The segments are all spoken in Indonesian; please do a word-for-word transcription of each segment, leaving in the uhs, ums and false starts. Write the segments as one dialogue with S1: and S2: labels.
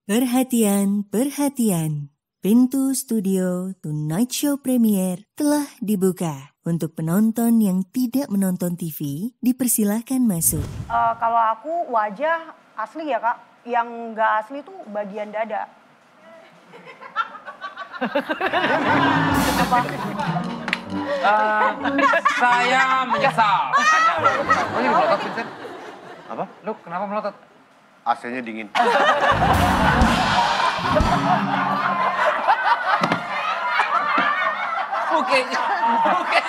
S1: Perhatian, perhatian. Pintu studio Tonight Show Premier telah dibuka. Untuk penonton yang tidak menonton T V, dipersilahkan masuk.
S2: Uh, kalau aku wajah asli ya Kak, yang nggak asli tuh bagian dada.
S3: Apa? Uh, saya menyesal. Oh ini melotot Vincent?
S4: Apa?
S3: Lu kenapa melotot?
S4: A C-nya dingin.
S3: Oke, oke.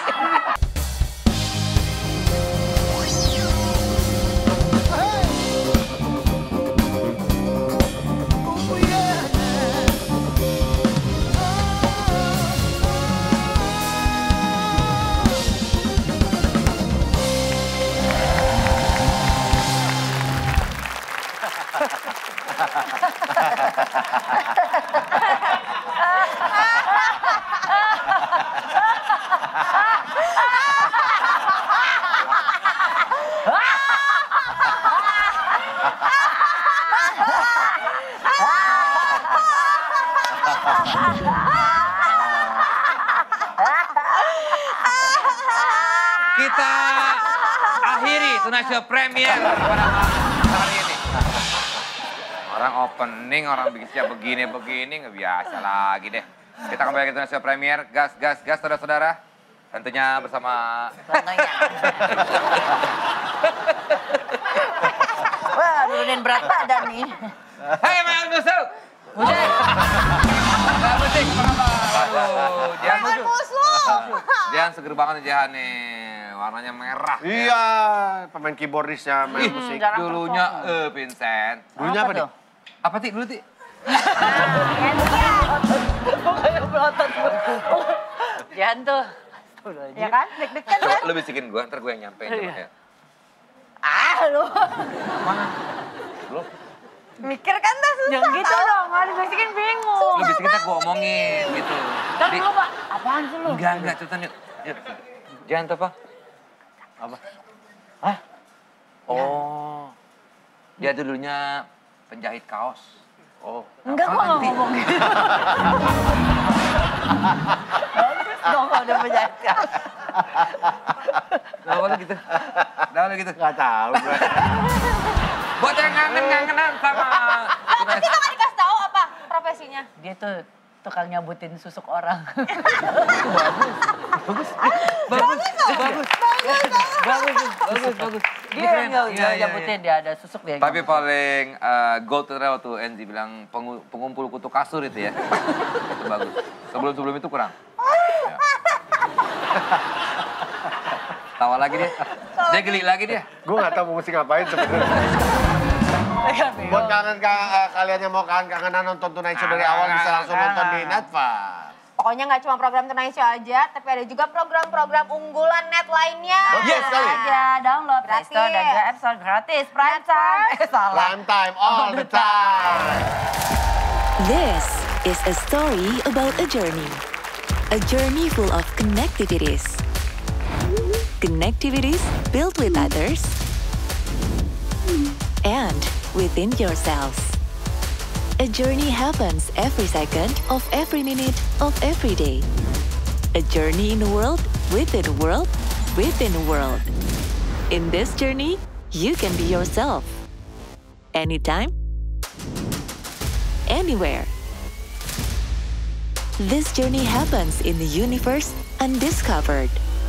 S3: Kita akhiri Tonight Show Premier pada hari ini. Orang opening, orang bikin siap begini-begini, nggak biasa lagi deh. Kita kembali ke Tonight Show Premier, gas, gas, gas, saudara-saudara. Tentunya bersama...
S5: Tentunya. Wah, nurunin berat badan nih.
S3: Hai, Mayang Musuh! Musik! Nggak musik, apa kabar? Waduh, Jihan Musuh. Jihan seger banget nih Jihan nih. Warnanya merah.
S4: Iya, pemain keyboardisnya main
S3: Ih,
S4: musik.
S3: dulunya eh Vincent.
S4: Dulunya apa, Dik?
S3: Apa Tik dulu Tik?
S5: Kayak belotot. Jihan tuh.
S2: Ya kan, deg-degan kan?
S3: Lu bisikin gue, ntar gue yang nyampein. Ya.
S5: Ah lu.
S3: Mana? Lu?
S2: Mikir kan tuh susah.
S5: Yang gitu dong, harus bisikin bingung.
S3: Lu bisikin ntar gue omongin gitu.
S5: Ntar
S3: Dik.
S5: lu Pak, apaan sih lu?
S3: Enggak, enggak, cepetan yuk. Yuk. Jangan tuh apa?
S4: Apa?
S3: Hah? Oh. Dia dulunya penjahit kaos. Oh.
S5: Enggak, gua nggak ngomong gitu. Bagus dong kalau udah penjahit kaos.
S3: Kenapa lu gitu? Kenapa lu gitu?
S4: Nggak tahu gue.
S3: Buat yang kangen-kangenan sama...
S2: Kenapa sih nggak dikasih tahu apa profesinya?
S5: Dia tuh tukang nyabutin susuk orang.
S3: Bagus. Bagus. Bagus. Bagus. Bagus. Bagus. Bagus.
S5: Dia yang nyabutin, dia ada susuk dia.
S3: Tapi paling uh, gold itu waktu Enzi bilang pengu- pengumpul kutu kasur itu ya. Itu bagus. Sebelum-sebelum itu kurang. Ya. Tawa lagi dia. Dia geli lagi dia.
S4: Gue nggak tahu mau mesti ngapain sebenarnya. Buat kangen ka, kalian yang mau kangen-kangenan nonton Tonight Show dari awal bisa langsung nonton di Netflix.
S2: Pokoknya nggak cuma program Tonight Show aja, tapi ada juga program-program unggulan net lainnya.
S4: Betul sekali.
S5: Aja download Play Store dan juga App Store gratis. Prime time. Eh salah.
S4: Prime time all the time.
S1: This is a story about a journey. A journey full of connectivities. Connectivities built with others and within yourselves. A journey happens every second of every minute of every day. A journey in a world within a world within a world. In this journey, you can be yourself. Anytime, anywhere. This journey happens in the universe undiscovered.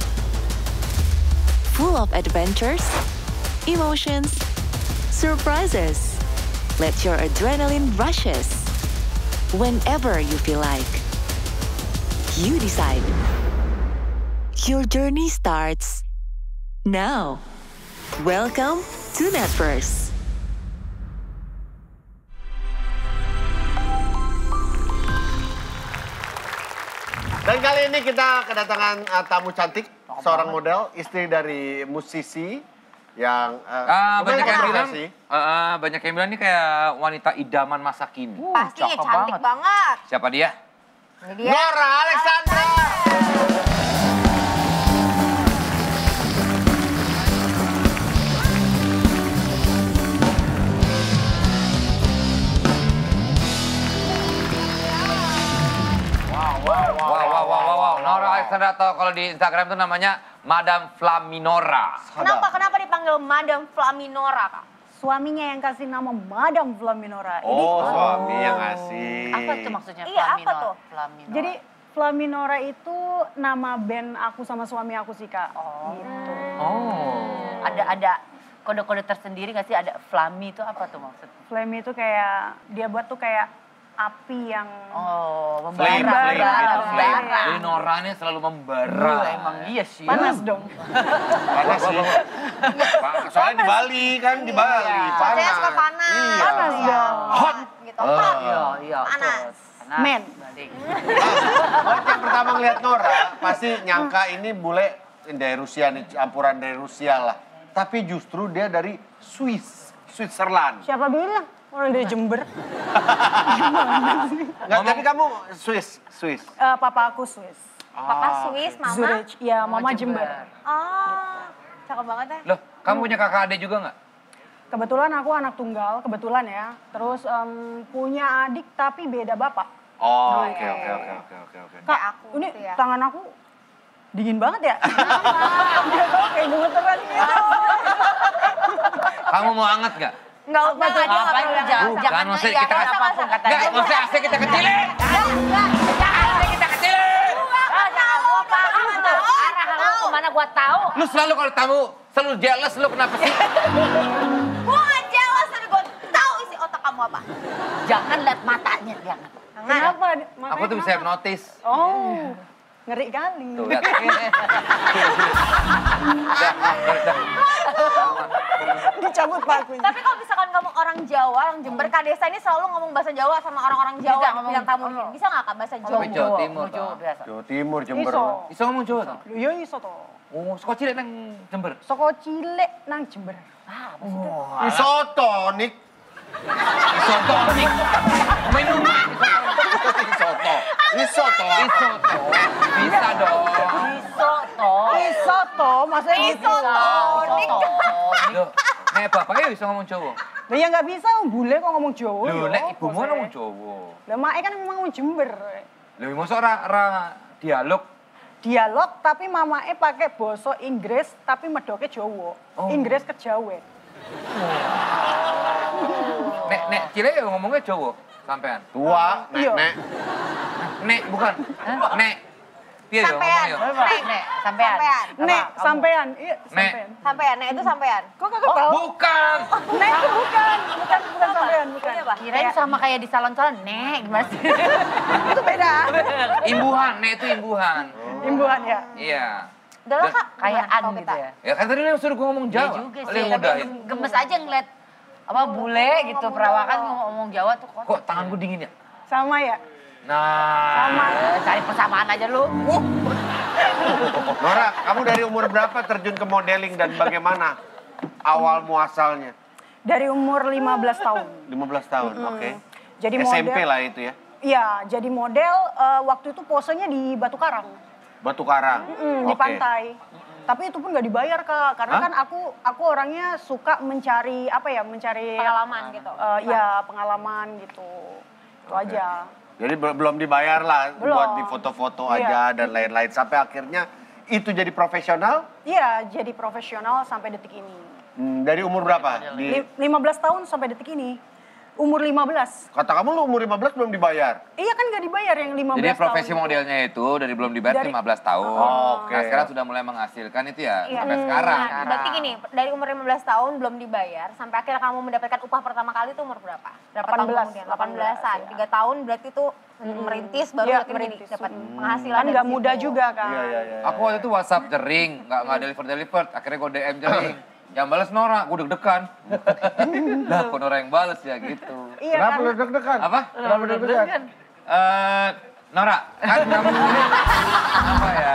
S1: Full of adventures, emotions, surprises. Let your adrenaline rushes. Whenever you feel like. You decide. Your journey starts now. Welcome to Netverse.
S4: Dan kali ini kita kedatangan uh, tamu cantik, seorang model, istri dari musisi yang uh,
S3: Ah, banyak yang bilang,
S4: profesi.
S3: uh, uh, banyak yang bilang ini kayak wanita idaman masa kini.
S2: Pasti
S5: cakep
S2: cantik
S5: banget.
S2: banget.
S3: Siapa dia?
S2: Ini dia.
S4: Nora Alexandra.
S3: Sandra tahu kalau di Instagram itu namanya Madam Flaminora.
S6: Kenapa? Kenapa dipanggil Madam Flaminora, Kak?
S2: Suaminya yang kasih nama Madam Flaminora.
S4: Oh,
S2: Ini,
S4: suami yang ngasih.
S5: Apa itu maksudnya?
S6: Iya, apa
S5: Flaminor?
S6: tuh?
S5: Flaminor.
S2: Jadi Flaminora itu nama band aku sama suami aku sih Kak.
S5: Oh.
S2: Gitu.
S3: Oh.
S5: Ada ada kode-kode tersendiri nggak sih? Ada Flami itu apa tuh maksudnya?
S2: Flame itu kayak, dia buat tuh kayak api yang...
S5: Oh,
S4: Flame,
S5: membara.
S4: flame gitu, flame.
S5: Membara.
S3: Jadi Nora ini selalu membara.
S5: Duh, emang iya sih.
S2: Panas dong.
S4: Panas sih. Pak, soalnya di Bali kan, di Bali.
S5: Iya.
S4: Panas.
S6: Saya suka panas.
S4: Iya.
S2: Panas dong.
S6: Hot. Gitu. Hot.
S5: Iya, iya.
S6: Panas.
S5: betul. Panas.
S2: Men.
S5: Balik.
S4: Waktu yang pertama ngeliat Nora, pasti nyangka ini bule dari Rusia nih, campuran dari Rusia lah. Tapi justru dia dari Swiss, Switzerland.
S2: Siapa bilang? Orang dari Jember.
S4: Nggak, tapi kamu Swiss, Swiss.
S2: Eh, papa aku Swiss.
S6: Papa Swiss, mama.
S2: Zurich. Ya, mama Jember.
S6: Oh, cakep banget ya.
S3: Loh, kamu punya kakak adik juga nggak?
S2: Kebetulan aku anak tunggal, kebetulan ya. Terus em, punya adik tapi beda bapak.
S4: Oh, oke, oke, oke, oke, oke, oke.
S2: Kak,
S6: aku
S2: ini
S6: gitu ya.
S2: tangan aku dingin banget ya. Dia tuh kayak gemeteran gitu.
S3: Kamu mau anget nggak?
S6: Enggak, enggak, dia enggak
S5: Ngapain
S6: perlu
S5: jangan
S6: jangan.
S5: jangan
S3: maksudnya
S5: iya,
S3: kita
S5: nggak
S3: kasih
S5: usah, apapun kata
S3: Nggak,
S5: dia.
S3: maksudnya A C kita kecilin.
S6: Enggak, enggak.
S3: A C kita kecilin.
S5: Ah, jangan gua paham tuh. Arah lu kemana gua tahu.
S3: Lu selalu kalau tamu selalu jealous, lu kenapa sih?
S6: Gua nggak jelas, tapi gua tahu isi otak kamu apa.
S5: Jangan lihat matanya, jangan.
S2: Kenapa?
S3: Aku tuh bisa hypnotis.
S2: Oh, ngeri kali.
S3: Tuh, lihat. Dah, dah, dah.
S2: Dicabut pakunya.
S6: Tapi kalau misalkan kamu orang Jawa, orang Jember, Kak Desa ini selalu ngomong bahasa Jawa sama orang-orang Jawa
S5: Bisa
S6: di
S5: ngomong.
S6: bidang tamu ini. Bisa nggak Kak bahasa Jawa?
S3: Tapi Jawa Timur,
S5: Jawa
S3: toh.
S5: biasa.
S4: Jawa Timur, Jember.
S2: Iso.
S3: Iso ngomong Jawa tuh?
S2: Iya iso to.
S3: Oh, sekolah cilik nang Jember.
S2: Soko cilik nang Jember.
S5: Ah,
S4: Isoto, Nik.
S3: Isoto nih. Minum
S4: Isoto. Isoto.
S3: Isoto. Bisa dong.
S5: iso toh.
S2: Iso to, maksudnya
S6: Iso
S2: gitu.
S6: to.
S5: Iso toh.
S3: Loh, nek bapaknya bisa ngomong Jawa.
S2: Lah ya nggak bisa, bule kok ngomong Jawa.
S3: Loh,
S2: ya,
S3: nek
S2: apa
S3: ibumu
S2: sih?
S3: ngomong Jawa.
S2: Lah mak kan memang ngomong Jember.
S3: Lha mosok ora ora dialog.
S2: Dialog tapi mamae pakai bahasa Inggris tapi medoke Jawa.
S3: Oh.
S2: Inggris ke Jawa.
S3: Nek nek cilik ya ngomongnya Jawa sampean.
S4: Tua,
S2: Iya.
S4: nek-nek.
S3: Nek bukan. Nek. Piye dong
S6: Sampean.
S3: ngomongnya?
S5: Nek, nek, sampean.
S6: Sampean.
S2: Nek, sampean. Iya,
S3: Nek.
S2: sampean.
S6: Sampean, nah itu sampean.
S2: Kok kakak tahu?
S3: Bukan.
S2: Nek itu bukan, bukan bukan sampean, bukan.
S6: Ini apa?
S5: Kirain sama kayak di salon-salon, nek gimana sih?
S2: Itu beda.
S3: Imbuhan, nek itu imbuhan.
S2: Imbuhan ya.
S3: Iya.
S6: Udah lah Kak.
S5: Kayak
S6: Gimana
S5: an
S6: kalau
S5: gitu
S6: kita?
S5: ya.
S3: Ya kan tadi lu suruh gua ngomong
S5: Iya
S3: Jawa.
S5: juga
S3: Lu
S5: sih,
S3: yang
S5: tapi
S3: mudahin.
S5: gemes aja ngeliat apa bule gitu perawakan ngomong Jawa tuh kok.
S3: Kok tanganku dingin ya?
S2: Sama ya?
S3: Nah.
S2: Sama.
S5: Eh, cari persamaan aja lu.
S4: Nora, kamu dari umur berapa terjun ke modeling dan bagaimana awal muasalnya?
S2: Dari umur lima belas tahun.
S4: lima belas tahun, oke.
S2: Jadi
S4: S M P
S2: model.
S4: lah itu ya.
S2: Iya, jadi model eh, waktu itu posenya di Batu Karang.
S4: Batu Karang.
S2: Mm, di
S4: Oke.
S2: pantai. Tapi itu pun nggak dibayar Kak, karena
S4: Hah?
S2: kan aku aku orangnya suka mencari apa ya, mencari
S6: Pengalaman gitu.
S2: eh, ya pengalaman gitu. Itu
S4: Oke.
S2: aja.
S4: Jadi be- belum dibayar lah
S2: Belum.
S4: buat di foto-foto
S2: Iya.
S4: aja dan lain-lain. Sampai akhirnya itu jadi profesional.
S2: Iya, jadi profesional sampai detik ini.
S4: Hmm, dari umur berapa? Di,
S2: Li- lima belas tahun sampai detik ini. Umur lima belas.
S4: kata kamu lu umur lima belas belum dibayar.
S2: Iya kan nggak dibayar yang lima
S3: Jadi
S2: belas
S3: profesi
S2: tahun.
S3: modelnya itu dari belum dibayar
S2: Dari-
S3: lima belas tahun.
S4: Oh, oke.
S3: Nah sekarang sudah mulai menghasilkan itu ya
S6: Iya.
S3: sampai sekarang.
S6: Nah, berarti gini, dari umur lima belas tahun belum dibayar, sampai akhirnya kamu mendapatkan upah pertama kali itu umur berapa? Berapa tahun
S2: delapan belas,
S6: kemudian? delapan belasan.
S2: iya.
S6: tiga tahun berarti itu merintis, baru
S2: Iya,
S6: berarti menjadi
S2: merintis.
S6: dapat
S2: Hmm.
S6: penghasilan
S2: Kan
S6: dari
S2: nggak
S6: situ.
S2: mudah juga kan.
S4: Iya, iya, iya.
S3: Aku waktu itu WhatsApp jering, nggak nggak deliver deliver. Akhirnya gue D M jering. Yang balas Nora, gue deg-degan. Lah, kok Nora yang balas ya gitu.
S2: Iya
S4: Kenapa
S2: kan.
S4: lu deg-degan?
S3: Apa?
S4: Kenapa deg-degan?
S3: Eh, Nora, kan kamu ini apa ya?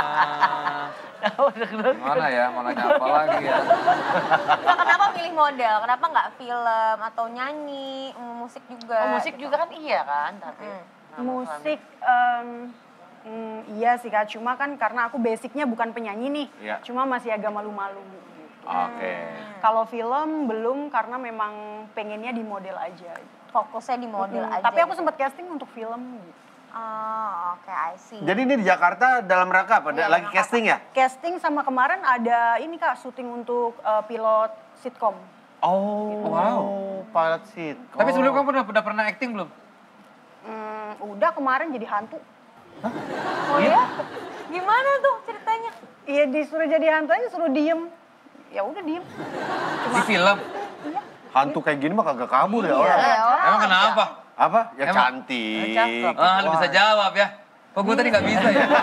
S3: Eh, Gimana ya? Mau nanya apa lagi ya?
S6: Nah, kenapa milih model? Kenapa nggak film atau nyanyi, musik juga?
S5: Oh, musik juga kan iya kan, tapi. Nah,
S2: Musik, em, mm, iya sih Kak, cuma kan karena aku basicnya bukan penyanyi nih,
S4: Iya.
S2: cuma masih agak malu-malu.
S4: Oke.
S2: Kalau film belum karena memang pengennya di model aja.
S6: Fokusnya di model
S2: Mm,
S6: aja.
S2: Tapi aku
S6: gitu.
S2: sempat casting untuk film. Gitu.
S6: Oh, oke, I see.
S4: Jadi ini di Jakarta dalam rangka apa?
S6: Iya,
S4: Lagi
S6: dalam
S4: casting ya?
S2: Casting sama kemarin ada ini Kak, syuting untuk eh, pilot sitkom.
S4: Oh,
S3: Wow.
S4: pilot seat.
S3: Tapi sebelum kamu udah, udah pernah acting belum?
S2: Hmm, udah kemarin jadi hantu.
S6: Oh ya? Gimana tuh ceritanya?
S2: Iya disuruh jadi hantu aja, suruh diem. Ya udah diem.
S3: Di film?
S4: Hantu kayak gini mah kagak kabur ya orang.
S6: Ya, orang
S3: Emang kenapa?
S4: Apa? Ya
S3: Emang-
S4: cantik.
S5: cakep.
S3: Ah, lu bisa jawab ya. Kok gue tadi gak bisa ya?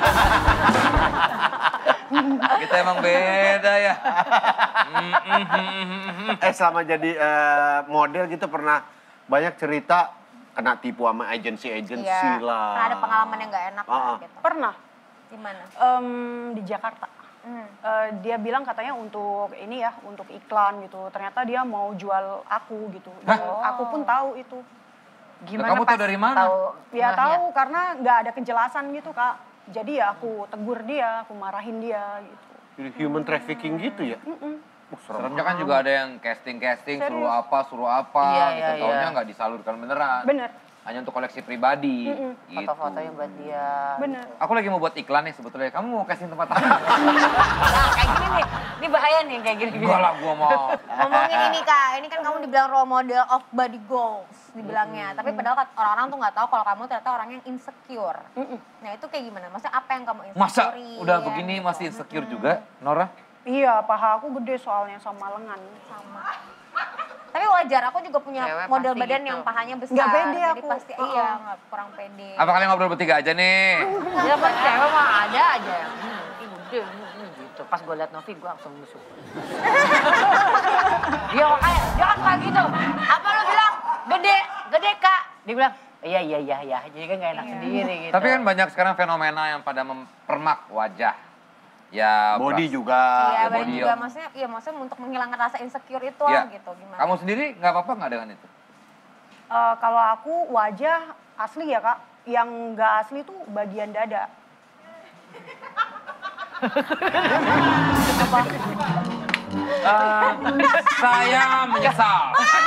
S3: Kita emang beda ya. Mm, mm, mm, mm, mm.
S4: Eh selama jadi eh, model gitu pernah banyak cerita kena tipu sama agensi-agensi
S6: Iya.
S4: lah.
S6: Pernah ada pengalaman yang nggak enak
S4: Ah, ah.
S6: gitu.
S2: Pernah
S6: Di mana?
S2: em, di Jakarta.
S6: Hmm.
S2: Eh, dia bilang katanya untuk ini ya, untuk iklan gitu. Ternyata dia mau jual aku gitu. Dan aku pun tahu itu.
S5: Gimana
S3: Kamu tahu
S5: pas
S3: dari mana?
S5: tahu
S2: Ya
S5: ngehnya?
S2: tahu karena nggak ada kejelasan gitu Kak. Jadi ya aku tegur dia, aku marahin dia gitu.
S4: Jadi human trafficking gitu ya? Uh, serem.
S3: Seremnya kan juga ada yang casting-casting, suruh
S2: Serius.
S3: apa, suruh apa,
S5: Iya,
S3: gitu.
S5: iya,
S3: Taunya
S5: iya.
S3: nggak disalurkan beneran.
S2: Bener,
S3: Hanya untuk koleksi pribadi.
S2: Mm-mm.
S3: Gitu.
S5: Foto-fotonya buat dia.
S2: bener.
S3: Aku lagi mau buat iklan nih sebetulnya. Kamu mau casting tempat apa?
S5: Nah, kayak gini nih. Ini bahaya nih kayak gini.
S3: Enggak lah, gua mau.
S6: Ngomongin ini Kak, ini kan kamu dibilang role model of body goals dibilangnya. Tapi padahal kan orang-orang tuh nggak tahu kalau kamu ternyata orang yang insecure. Nah itu kayak gimana? Maksudnya apa yang kamu insecure?
S3: Masa udah begini masih insecure juga, Nora?
S2: Iya, paha aku gede soalnya sama lengan.
S6: Sama. Tapi wajar, aku juga punya
S5: Cewek
S6: model
S5: pasti
S6: badan
S5: gitu.
S6: yang pahanya besar.
S2: Nggak pede
S6: Jadi
S2: aku.
S6: pasti
S2: Uh-uh.
S6: iya, nggak kurang pede.
S3: Apa kalian ngobrol bertiga aja nih?
S5: Ya pas cewek mah ada aja yang hmm, ini gede ini, ini gitu. Pas gue liat Novi gue langsung musuh. Dia makanya jangan kayak gitu. Apa lu bilang gede, gede Kak? Dia bilang iya iya iya iya. Jadi kan gak enak sendiri gitu.
S3: Tapi kan banyak sekarang fenomena yang pada mempermak wajah. Ya,
S4: Body
S3: beras-
S4: juga.
S6: Iya,
S3: ya,
S6: banyak
S3: body
S6: juga
S3: yang-
S6: maksudnya, iya maksudnya untuk menghilangkan rasa insecure itu
S3: Ya.
S6: lah gitu. Gimana?
S3: Kamu sendiri nggak apa-apa nggak dengan itu?
S2: Eh, kalau aku wajah asli ya Kak, yang nggak asli tuh bagian dada.
S3: Eh, saya menyesal.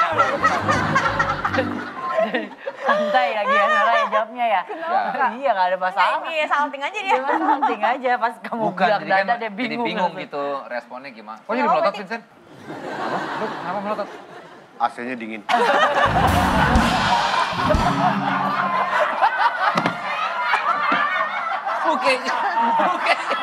S5: santai lagi ya Nora ya jawabnya ya.
S3: Ya.
S5: Iya gak ada masalah.
S6: Iya, salting aja dia.
S5: Dia mah salting aja pas kamu
S3: Bukan,
S5: bilang
S3: jadi kan
S5: dada dia
S3: jadi
S5: bingung.
S3: bingung
S5: langsung.
S3: gitu responnya gimana. Kok
S6: Ya,
S3: jadi
S6: oh,
S3: melotot,
S6: berarti-
S3: Vincent? Apa? Lu kenapa melotot?
S4: A C-nya dingin.
S3: Mukanya, mukanya.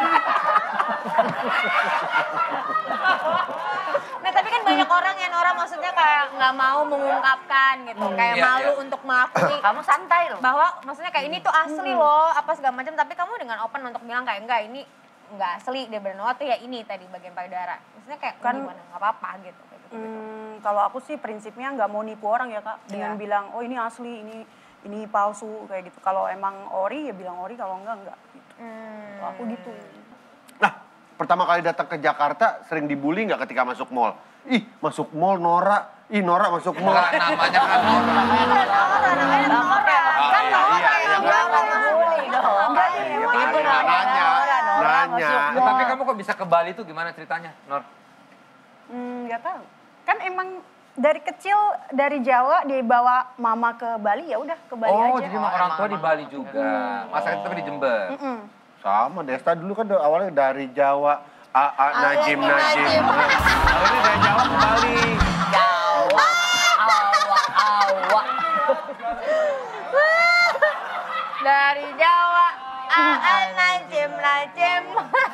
S6: Nah tapi kan banyak orang yang orang maksudnya kayak nggak mau mengungkapkan gitu, kayak
S3: Iya,
S6: malu
S3: iya.
S6: untuk mengakui
S5: Kamu santai loh.
S6: bahwa maksudnya kayak ini tuh asli loh, apa segala macam. Tapi kamu dengan open untuk bilang kayak enggak ini nggak asli dia benar tuh ya ini tadi bagian payudara. Maksudnya kayak
S2: Kan-
S6: gimana nggak apa-apa gitu. Kayak gitu.
S2: Hmm, kalau aku sih prinsipnya nggak mau nipu orang ya Kak, dengan
S6: Iya.
S2: bilang oh ini asli, ini ini palsu kayak gitu. Kalau emang ori ya bilang ori, kalau enggak enggak. Gitu.
S6: Hmm.
S2: Kalau aku gitu.
S4: Nah, pertama kali datang ke Jakarta sering dibully nggak ketika masuk mall? Ih, masuk mall Nora. Ih, Nora masuk mall.
S3: Enggak, namanya kan Nora.
S6: Nora, namanya Nora. Kan
S4: iya,
S6: Nora
S4: iya,
S6: yang
S4: iya.
S6: bilang asli dong.
S2: Enggak,
S4: Iya,
S2: iya,
S4: makanya
S5: Itu namanya
S4: nanya,
S5: Nora, Nora
S4: nanya.
S5: masuk
S3: Eh, tapi kamu kok bisa ke Bali tuh gimana ceritanya, Nor?
S2: Hmm, nggak tahu. Kan emang dari kecil dari Jawa dibawa mama ke Bali, ya udah ke Bali
S3: Oh,
S2: aja.
S3: jadi emang orang tua di Bali juga. Masa itu tapi di Jember.
S2: Mm-mm.
S4: Sama, Desta dulu kan awalnya dari Jawa. A, A, Najim,
S6: Najim,
S4: Najim.
S6: Najim.
S4: Akhirnya dari Jawa ke Bali.
S5: Jawa, awak, awak.
S6: Dari Jawa, Aan, Najim, Najim.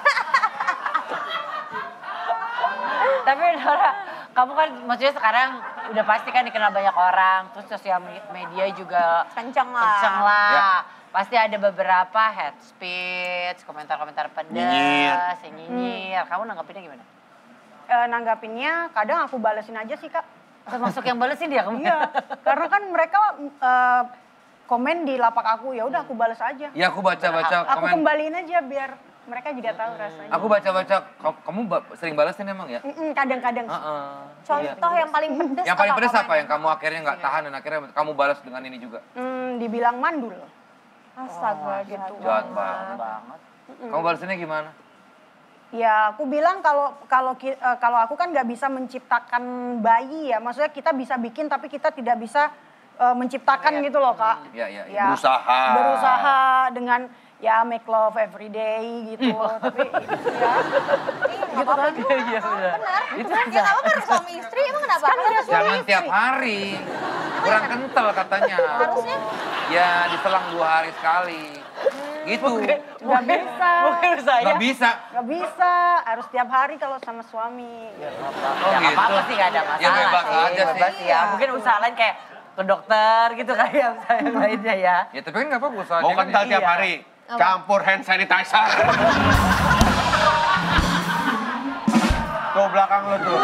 S5: Tapi Nora, kamu kan maksudnya sekarang udah pasti kan dikenal banyak orang, terus sosial media juga
S6: Kenceng lah.
S5: kenceng lah.
S3: Ya.
S5: Pasti ada beberapa head speech, komentar-komentar pedas,
S4: Nyinyir.
S5: yang nyinyir. Kamu nanggapinnya gimana?
S2: Eh, nanggapinnya kadang aku balesin aja sih Kak.
S5: Termasuk yang balesin dia kamu?
S2: Iya, karena kan mereka eh, komen di lapak aku, ya udah aku balas aja.
S3: Ya aku baca-baca
S2: Aku
S3: komen.
S2: kembaliin aja biar mereka juga tahu rasanya.
S3: Aku baca-baca, ka- kamu ba- sering balesin emang ya?
S2: Mm-mm, kadang-kadang.
S3: Heeh.
S6: Contoh yang paling pedes
S3: Yang paling
S6: apa
S3: pedes apa
S6: komennya?
S3: yang kamu akhirnya nggak tahan dan akhirnya kamu balas dengan ini juga?
S2: Hmm, dibilang mandul.
S6: Astaga gitu.
S3: Jahat banget.
S5: Banget.
S3: Kamu balasinnya gimana?
S2: Ya aku bilang kalau kalau ki- eh, kalau aku kan nggak bisa menciptakan bayi ya, maksudnya kita bisa bikin tapi kita tidak bisa uh, menciptakan gitu loh Kak.
S3: Iya, iya, iya.
S2: Ya,
S4: Berusaha.
S2: Berusaha dengan ya make love every day gitu. Tapi ya gitu kan.
S5: Iya benar.
S6: Benar.
S5: Itu
S6: Ya
S5: bisa.
S6: nggak apa-apa harus suami istri, emang kenapa?
S2: Kan udah suami
S3: Jangan
S2: istri.
S3: tiap hari. Kurang kental katanya.
S6: Harusnya
S3: Ya diselang dua hari sekali. Gitu.
S2: Nggak bisa.
S5: Mungkin saya.
S3: Nggak bisa.
S2: Nggak bisa, harus tiap hari kalau sama suami.
S5: Ya
S3: Oh
S5: nggak
S3: gitu.
S5: apa-apa sih, nggak ada masalah
S3: Ya bebas
S5: sih.
S3: aja sih.
S5: Bebas ya. Mungkin usaha lain kayak ke dokter gitu kayak usaha yang lainnya ya.
S3: Ya tapi kan nggak apa-apa usaha
S4: Mau
S3: dia kan
S4: kental
S3: ya.
S4: tiap
S5: Iya.
S4: hari. Campur hand sanitizer. Tuh belakang lo tuh.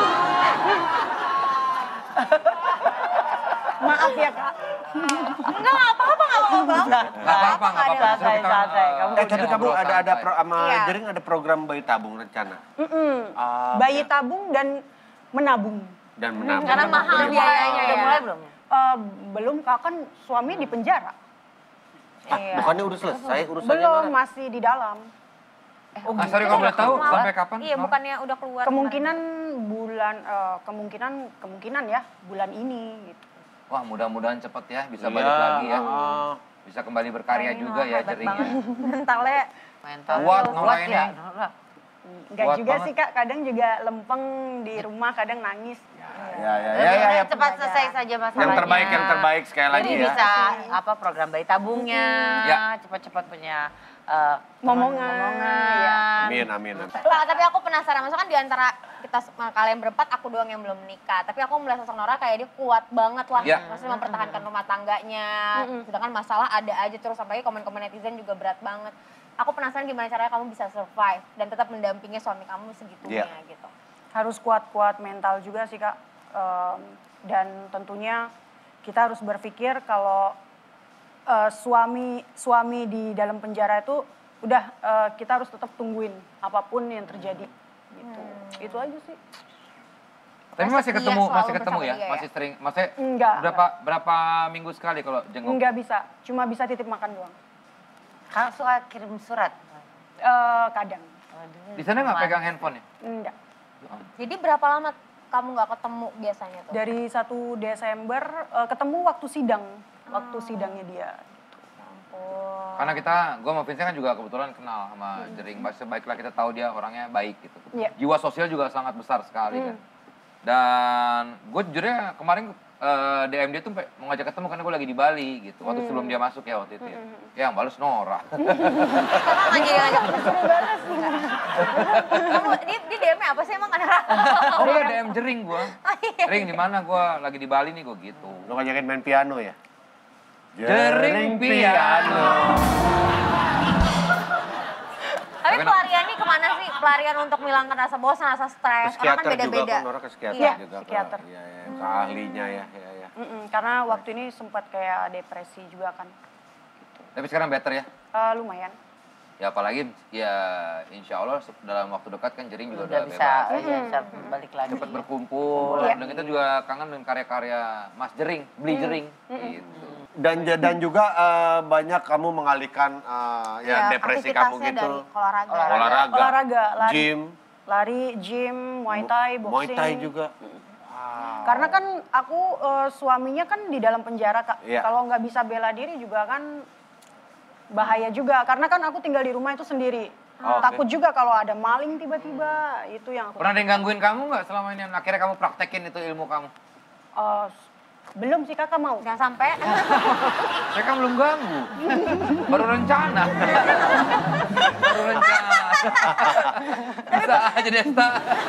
S2: Maaf ya Kak.
S6: enggak nggak apa-apa nggak apa-apa banget.
S3: Nggak apa-apa, nggak apa-apa. Justru
S5: Santai,
S3: kita,
S5: santai.
S3: eh,
S5: Kamu
S4: Eh tapi kamu
S3: ngobrol
S4: ada ada
S3: santai.
S4: pro, sama
S6: Iya.
S4: Jering ada program bayi tabung rencana.
S2: Mm-mm.
S4: Ah,
S2: Bayi
S4: oke.
S2: tabung dan menabung.
S4: Dan menabung.
S6: Karena mahal
S5: Udah mulai,
S6: biayanya
S5: udah
S6: ya.
S5: mulai belum?
S2: Eh, belum Kak, kan suami di penjara.
S6: Iya.
S4: Bukannya udah selesai urusannya?
S2: Belum,
S4: Nora?
S2: masih di dalam.
S3: Ah, sorry kalau boleh tahu
S6: Malah-
S3: sampai kapan?
S6: Iya,
S3: Nora?
S6: bukannya udah keluar.
S2: Kemungkinan bulan eh, kemungkinan kemungkinan ya bulan ini gitu.
S3: Wah mudah-mudahan cepet ya bisa
S4: Iya,
S3: balik lagi ya.
S4: ah.
S3: Bisa kembali berkarya
S6: Ini
S3: juga
S6: mah
S3: ya
S6: hebat
S3: Jering ya.
S6: banget. Mentalnya
S5: Mental.
S3: Kuat, Nora
S5: Kuat
S3: ini.
S5: ya. Nora.
S2: Enggak
S3: Kuat
S2: juga
S3: banget.
S2: sih Kak, kadang juga lempeng di rumah, kadang nangis.
S4: Ya ya ya ya. ya.
S5: Cepat selesai saja masalahnya.
S4: Yang terbaik yang terbaik sekali lagi
S5: Jadi
S4: ya.
S5: bisa apa program bayi tabungnya,
S3: Ya.
S5: cepat-cepat punya eh,
S2: Momongan,
S5: momongan.
S2: ya.
S4: Amin amin. amin.
S6: Pak, tapi aku penasaran, maksudnya kan di antara kita se- kalian berempat, aku doang yang belum menikah. Tapi aku melihat sosok Nora kayak dia kuat banget lah,
S3: Ya.
S6: maksudnya mempertahankan rumah tangganya. Sedangkan masalah ada aja terus, sampai komen-komen netizen juga berat banget. Aku penasaran gimana caranya kamu bisa survive dan tetap mendampingi suami kamu segitunya
S4: Ya.
S6: gitu.
S2: Harus kuat-kuat mental juga sih Kak. Em, dan tentunya kita harus berpikir kalau eh, suami suami di dalam penjara itu udah eh, kita harus tetap tungguin apapun yang terjadi gitu. Itu aja sih.
S3: Tapi
S6: Masa
S3: masih
S6: iya
S3: ketemu,
S6: selalu
S3: masih ketemu
S6: bersama
S3: ya?
S6: dia ya?
S3: Masih sering, maksudnya
S2: Enggak.
S3: berapa berapa minggu sekali kalau jenguk?
S2: Enggak bisa, cuma bisa titip makan doang.
S5: Kamu suka kirim surat?
S2: Eh, kadang.
S3: Di sana nggak pegang handphone ya?
S2: Enggak.
S6: Jadi berapa lama kamu nggak ketemu biasanya tuh?
S2: Dari satu Desember eh, ketemu waktu sidang, waktu sidangnya dia.
S6: Oh.
S3: Karena kita, gue sama Vincent kan juga kebetulan kenal sama Jering. Sebaiklah kita tahu dia orangnya baik gitu.
S2: Iya.
S3: Jiwa sosial juga sangat besar sekali kan. Dan gue jujurnya kemarin eh, D M dia tuh pe- mau ngajak ketemu karena gue lagi di Bali gitu. Waktu sebelum dia masuk ya waktu itu ya. Ya yang balas Nora.
S6: Sekarang aja yang ngajak kamu, dia, dia D M-nya apa sih emang ada?
S3: Oh iya D M Jering gue. Jering di mana gue lagi di Bali nih gue gitu.
S4: Lo ngajakin main piano ya?
S3: Jering piano.
S6: Tapi
S3: Tapi-
S6: pelariannya kemana sih? Pelarian untuk menghilangkan rasa bosan, rasa
S4: Ke
S6: stres. Orang kan
S4: psikiater juga
S6: beda-beda.
S4: kan, Nora ke psikiater
S2: Iya,
S4: juga. ke-
S2: psikiater.
S4: Iya, iya, ke ahlinya ya. ya, ya.
S2: Mm-mm, karena waktu ini sempat kayak depresi juga kan.
S3: Tapi sekarang better ya.
S2: Eh, lumayan.
S3: Ya apalagi ya insya Allah se- dalam waktu dekat kan Jering juga
S5: Udah
S3: udah,
S5: bisa,
S3: bebas.
S5: ya, bisa balik lagi.
S3: Cepat berkumpul.
S2: Iya.
S3: Dan kita juga kangen dengan karya-karya Mas Jering, Beli Jering. Gitu.
S4: Dan dan juga eh, banyak kamu mengalihkan eh, ya, depresi kamu
S6: aktivitasnya
S4: gitu.
S6: dari olahraga.
S4: Olahraga,
S2: Olahraga, lari.
S4: gym,
S2: Lari, gym, muay thai,
S4: muay
S2: boxing.
S4: thai juga.
S2: Karena kan aku eh, suaminya kan di dalam penjara Kak.
S4: Iya.
S2: Kalau nggak bisa bela diri juga kan bahaya juga. Karena kan aku tinggal di rumah itu sendiri.
S4: Oh, oke.
S2: Takut juga kalau ada maling tiba-tiba, itu yang aku.
S3: Pernah ada yang gangguin kamu nggak selama ini? Akhirnya kamu praktekin itu ilmu kamu.
S2: Eh, belum sih Kakak mau.
S6: Jangan sampai.
S3: Saya kan belum ganggu. Baru rencana. Baru rencana. Bisa aja Desta.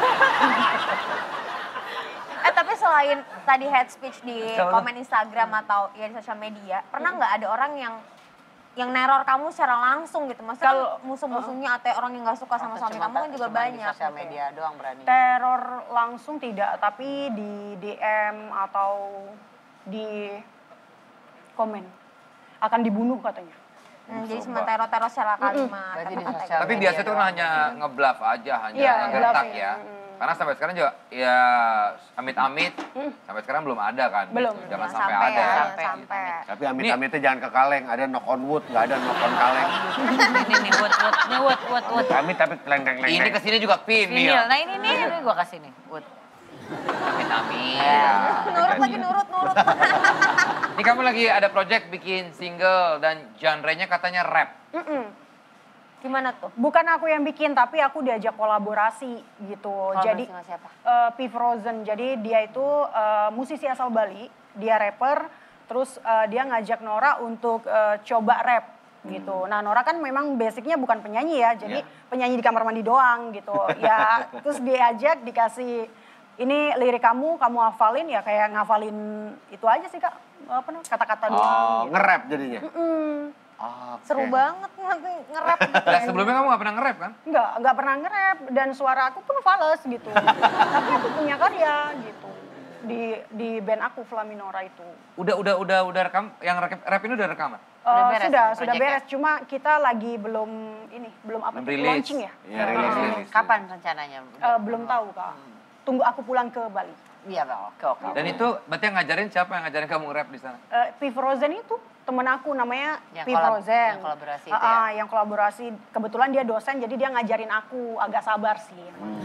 S6: Eh tapi selain tadi head speech di
S3: Coba.
S6: komen Instagram atau ya di sosial media, pernah nggak ada orang yang yang neror kamu secara langsung gitu? Maksudnya
S2: Kalau-
S6: kan musuh-musuhnya atau orang yang nggak suka sama
S5: Atau
S6: suami
S5: cuma-
S6: kamu kan juga
S5: cuma di
S6: banyak.
S5: sosial
S6: gitu.
S5: media doang berani.
S2: Teror langsung tidak, tapi di D M atau di komen akan dibunuh katanya.
S6: Hmm, jadi cuma teror-teror secara kalimat.
S5: Berarti di
S6: kata-kata
S5: sosial
S3: Tapi
S5: media
S3: biasa itu kan
S5: doang.
S3: hanya ngebluff aja, hanya
S2: Iya,
S3: ngegertak
S2: bluffing.
S3: ya.
S2: Mm.
S3: Karena sampai sekarang juga ya amit-amit, sampai sekarang belum ada kan.
S2: Belum.
S3: Gitu. Jangan
S6: Jangan
S3: sampai,
S6: sampai
S3: ada.
S6: ya,
S5: Sampai,
S6: jangan sampai.
S4: Tapi amit-amitnya jangan ke kaleng, ada knock on wood, nggak ada knock on kaleng.
S5: Ini nih, wood, wood, nih, wood, wood, wood.
S4: Amit tapi leng-leng leng.
S3: Ini kesini juga pin nih.
S5: Vinil, nah ini nih, ini gua kasih nih, wood.
S3: Amit-amit.
S5: Ya.
S6: Nurut lagi nurut-nurut.
S3: Ini kamu lagi ada project bikin single dan genre-nya katanya rap.
S2: Mm-mm.
S6: Gimana tuh?
S2: Bukan aku yang bikin, tapi aku diajak kolaborasi gitu.
S6: Kolaborasi
S2: Jadi
S6: sama siapa?
S2: eh, P Frozen. Jadi dia itu eh, musisi asal Bali, dia rapper, terus eh, dia ngajak Nora untuk eh, coba rap gitu. Nah Nora kan memang basicnya bukan penyanyi ya, jadi
S3: Iya.
S2: penyanyi di kamar mandi doang gitu. Ya terus diajak dikasih ini lirik kamu, kamu hafalin ya kayak ngafalin itu aja sih kak, apa namanya kata-kata doang.
S4: Oh,
S2: Gitu.
S4: nge-rap jadinya.
S2: Mm.
S4: Oke.
S6: Seru banget nanti nge-rap gitu.
S3: Nah, sebelumnya kamu gak pernah nge-rap kan?
S2: Enggak, enggak pernah nge-rap dan suara aku pun fales gitu. Tapi aku punya karya gitu. Di di band aku Flaminora itu.
S3: Udah udah udah udah rekam, yang rap, rap ini udah rekaman?
S2: Eh,
S5: Udah beres
S2: sudah,
S5: nih
S2: sudah
S5: project-nya?
S2: beres. Cuma kita lagi belum ini, belum apa
S3: Belum
S2: tuh,
S3: rilis.
S2: launching ya?
S4: Iya, rilis,
S5: Hmm,
S4: rilis.
S5: Kapan rencananya?
S2: Eh, belum tahu kak. Tunggu aku pulang ke Bali.
S5: Iya, Bang. Oke, oke.
S3: Dan itu berarti yang ngajarin siapa yang ngajarin kamu nge-rap di sana?
S2: Eh, P Frozen itu temen aku namanya
S5: Yang
S2: P
S5: kolab-
S2: Frozen.
S5: yang kolaborasi itu
S2: Ah,
S5: ya?
S2: ah, yang kolaborasi. Kebetulan dia dosen jadi dia ngajarin aku. Agak sabar sih.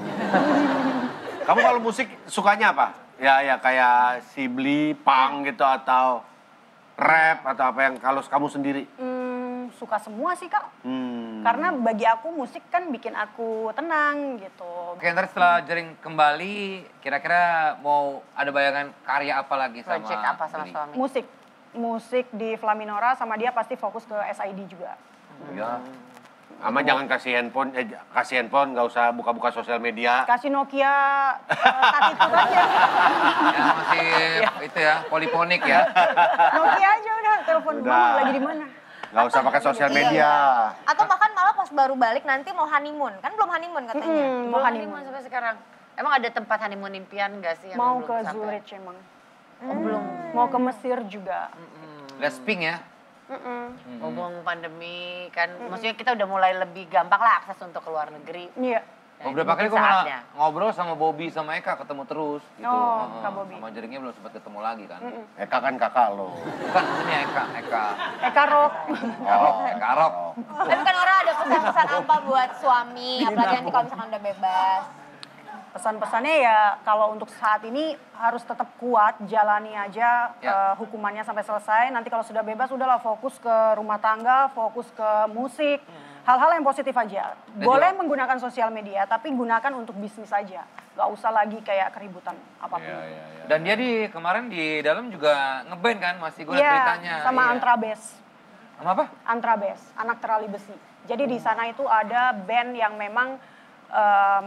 S4: Kamu kalau musik sukanya apa? Ya ya kayak Sibli, punk gitu atau rap atau apa yang kalau kamu sendiri?
S2: Hmm, suka semua sih kak.
S4: Hmm.
S2: Karena bagi aku musik kan bikin aku tenang gitu.
S3: Oke, ntar setelah Jering kembali, kira-kira mau ada bayangan karya apa lagi sama
S5: Project apa sama
S3: Billy?
S5: suami?
S2: Musik. Musik di Flaminora sama dia pasti fokus ke S I D juga.
S4: Ya. Ama jangan kasih handphone, eh, kasih handphone, nggak usah buka-buka sosial media.
S2: Kasih Nokia uh, Tattitude aja.
S3: Ya, masih itu ya, poliponik ya.
S2: Nokia aja udah, telepon
S4: Udah.
S2: mama lagi di mana.
S4: Nggak usah pakai sosial media.
S6: Iya. Atau bahkan malah pas baru balik nanti mau honeymoon. Kan belum honeymoon katanya.
S2: Mm,
S5: Mau
S2: mau
S5: honeymoon
S2: honeymoon.
S5: sampai sekarang. Emang ada tempat honeymoon impian nggak sih yang
S2: Mau
S5: belum
S2: ke
S5: sampai?
S2: Zurich emang.
S5: Oh, belum.
S2: Mau ke Mesir juga.
S3: Let's pink ya.
S2: Mm-mm.
S5: Ngomong pandemi kan, maksudnya kita udah mulai lebih gampang lah akses untuk ke luar negeri.
S2: Iya.
S5: Nah,
S3: Beberapa kali
S5: mungkin
S3: gue malah
S5: saatnya.
S3: ngobrol sama Bobby sama Eka ketemu terus gitu.
S2: Oh,
S3: Heeh.
S2: Kak Bobby.
S3: Sama Jeringnya belum sempat ketemu lagi kan.
S4: Eka kan kakak lo.
S3: Bukan ini Eka, Eka.
S2: Eka Rock.
S3: Eka, Eka Rock.
S6: Tapi kan orang ada pesan-pesan apa buat suami, apalagi nanti kalau misalkan udah bebas.
S2: Pesan-pesannya ya kalau untuk saat ini harus tetap kuat, jalani aja
S3: Ya.
S2: eh, hukumannya sampai selesai. Nanti kalau sudah bebas udahlah fokus ke rumah tangga, fokus ke musik, hal-hal yang positif aja. Boleh
S3: juga-
S2: menggunakan sosial media, tapi gunakan untuk bisnis aja. Gak usah lagi kayak keributan apapun.
S4: Iya,
S3: Dan dia di kemarin di dalam juga ngeband kan, masih gue liat
S2: Iya,
S3: beritanya.
S2: sama
S3: Iya.
S2: Antrabes.
S3: Sama apa?
S2: Antrabes, anak terali besi. Jadi di sana itu ada band yang memang em,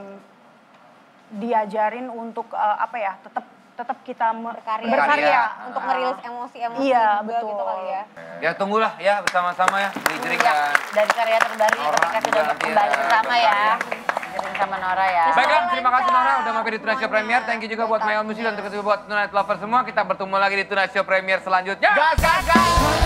S2: diajarin untuk eh, apa ya, tetap tetap kita me-
S6: Berkarya.
S2: berkarya.
S6: Untuk ngerilis emosi-emosi
S2: Iya,
S6: juga
S2: betul.
S6: gitu kali ya.
S3: Ya tunggulah ya bersama-sama ya di Jering
S5: Ya,
S3: dan
S5: dari karya terbaru
S3: Nora
S5: ketika
S3: juga
S5: sudah
S3: nanti
S5: kembali
S3: ya,
S5: bersama ya.
S3: berkarya.
S5: Jering sama Nora ya.
S3: Baiklah, terima kasih
S6: lancar
S3: Nora udah mampir di Tuna Show Premier. Thank you juga buat My Own Music dan terima kasih buat Tonight Lover semua. Kita bertemu lagi di Tuna Show Premier selanjutnya.
S4: Gas, gas, gas!